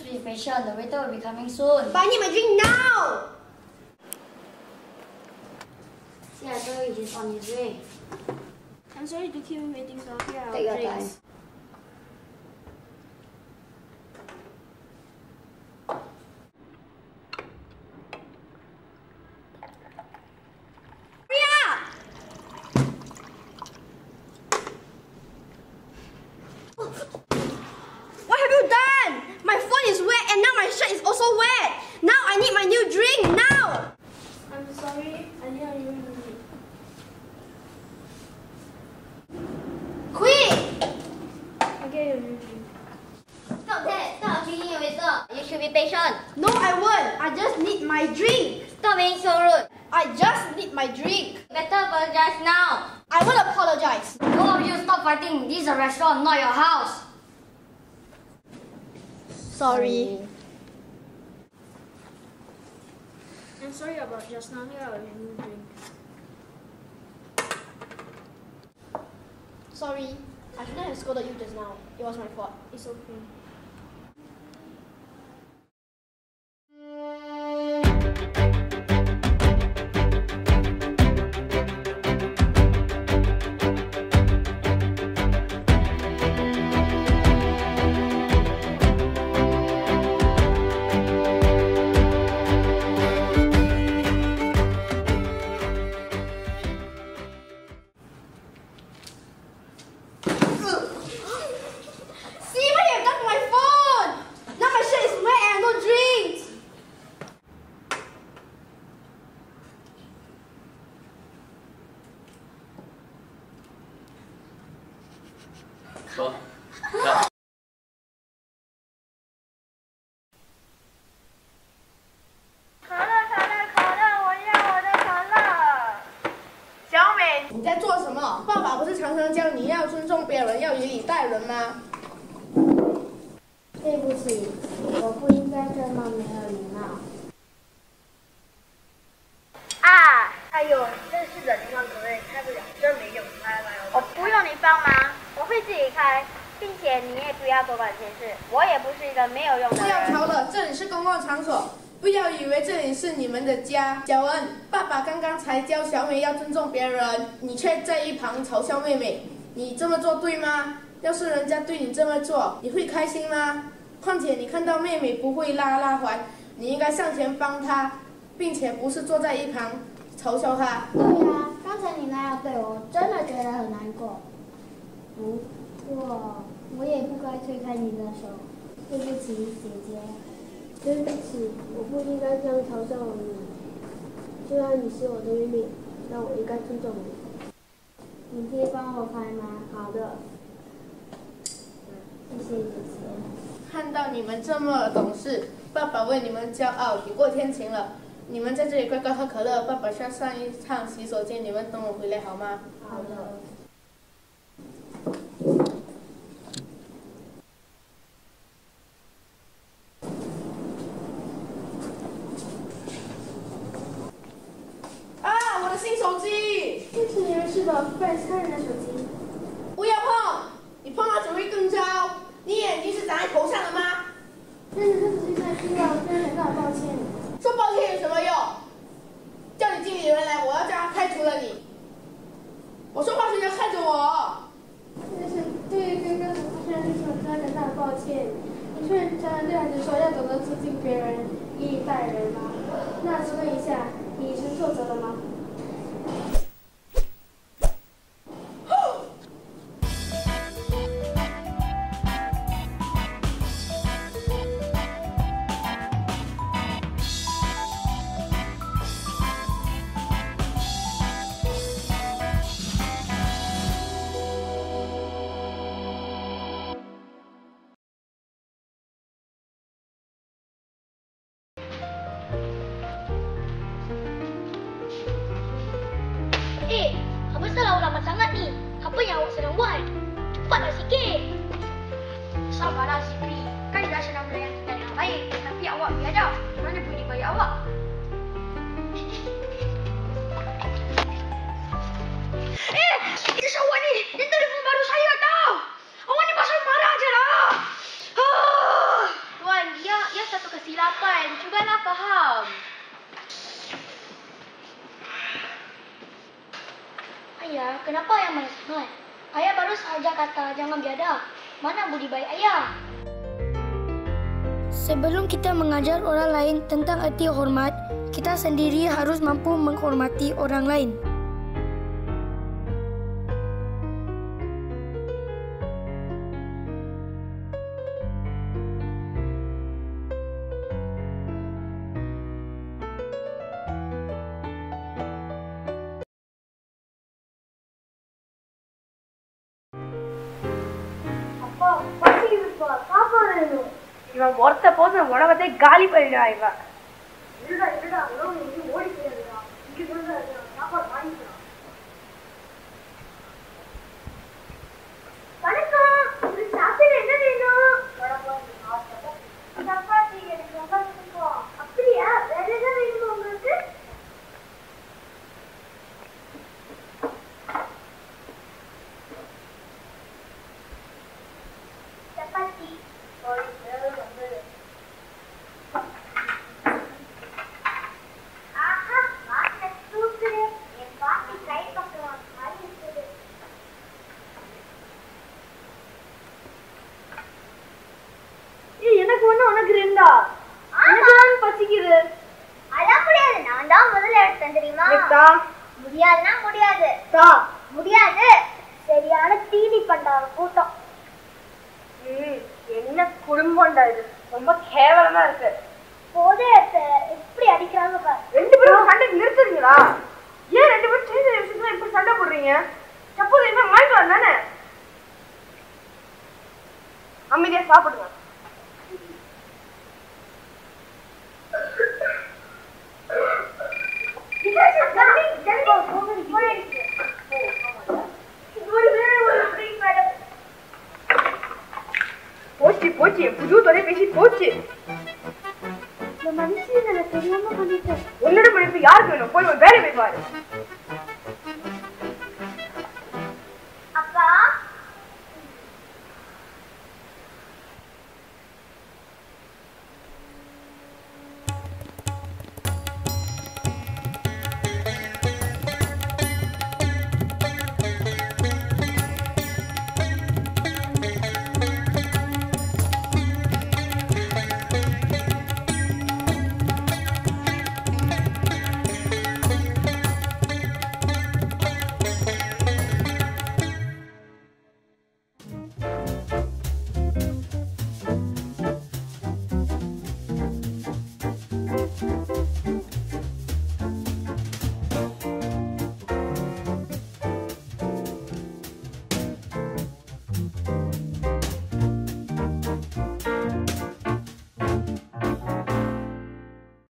be patient. The waiter will be coming soon. But I need my drink now! See, I told you he's on his way. I'm sorry to keep you waiting, so here are Take your drinks. time. What have you done? My phone is wet and now my shirt is also wet. Now I need my new drink now. I'm sorry, I didn't even know it. Quick! I get your new drink. Stop that! Stop drinking your waiter. You should be patient. No, I won't. I just need my drink. Stop being so rude. I just need my drink. Better apologize now. I will apologize. Both of you stop fighting. This is a restaurant, not your house. Sorry. I'm sorry about just now. Here are your new drink. Sorry. I shouldn't have scolded you just now. It was my fault. It's okay. 说。 可乐，我要我的可乐。小美， 你在做什么？爸爸不是常常教你要尊重别人，要以礼待人吗？ 对不起，我不应该这么没有礼貌。 啊，哎呦，真是的，你忘可乐开不了，真没用。来，我不用你帮忙，我会自己开，并且你也不要多管闲事，我也不是一个没有用的人。 不要吵了，这里是公共场所，不要以为这里是你们的家。小恩，爸爸刚刚才教小美要尊重别人，你却在一旁嘲笑妹妹，你这么做对吗？要是人家对你这么做，你会开心吗？况且你看到妹妹不会拉环，你应该上前帮她，并且不是坐在一旁嘲笑她。 对呀，刚才你那样对我，真的觉得很难过。不过我也不该推开你的手，对不起，姐姐。 对不起，我不应该这样嘲笑你。虽然你是我的妹妹，但我应该尊重你。 你可以帮我开吗？ 好的。 谢谢姐姐。 看到你们这么懂事，爸爸为你们骄傲，雨过天晴了。你们在这里乖乖喝可乐，爸爸需要上一趟洗手间，你们等我回来好吗？ 好的。 啊，我的新手机！ 这是你们是的，不然是他人的手机。 不要碰，你碰了只会更糟。你眼睛是长在头上的吗？ 但是他只是在听到，真的很大抱歉。 说抱歉有什么用？叫你经理人来，我要叫他开除了你。我说话时你要看着我。 但是对刚刚所发生的事情，我真的很大抱歉。你虽然常常对孩子说要懂得尊敬别人，以礼待人嘛，那请问一下，你承受责了吗？ Apa salah ulama sangat ni? Apa yang awak sedang buat? Cepatlah sikit. Sabarlah Zikri. Kan dah sedang melayan kita dengan baik. Tapi awak biadab. Mana boleh bayar awak? Itu si awak ni. Ini telefon baru saya tau. Awak ni pasal marah je lah. Tuan, dia kenapa ayah malas sangat? Ayah baru saja kata jangan biadab. Mana budi baik ayah? Sebelum kita mengajar orang lain tentang erti hormat, kita sendiri harus mampu menghormati orang lain. இவன் ஒருத்த போது உலகத்தை காலி பண்ணிடுவா இவன். அப்படியா? வேற ஏதாவது வேணுமா உங்களுக்கு? சப்பாத்தி. ஆஹா, வாசனை சூப்பரே. என் பாட்டி கை பக்கம் மாதிரி இருக்குது. எனக்கு ஒண்ணு உனக்கு ரெண்டா? எனக்கு பசிக்குது. அதான் முடியாது. நான் தான் முதல்ல எடுத்தேன் தெரியுமா? முடியாதுன்னா முடியாது. முடியாது. சரியான தீனி பண்டார கூட்டம். என்ன குடும்பம்டா இது, ரொம்ப கேவலமா இருக்கு. போதே எப்படி அடிக்கிறாங்க பாரு. ரெண்டு பேரும் சண்டை நிறுத்துறீங்களா? ஏன் ரெண்டு பேரும் சின்ன சின்ன விஷயத்துல இப்படி சண்டை போடுறீங்க? சப்போஸ் என்ன வாங்கிட்டு வந்தானே. அமைதியா சாப்பிடுங்க. போச்சு போச்சு, புது தொலைபேசி போச்சு. இந்த மனுஷன் தெரியாம பண்ணிட்டேன். உன்னோட மனுஷன் யாருக்கு வேணும்? போய் வேலை போய் பாரு.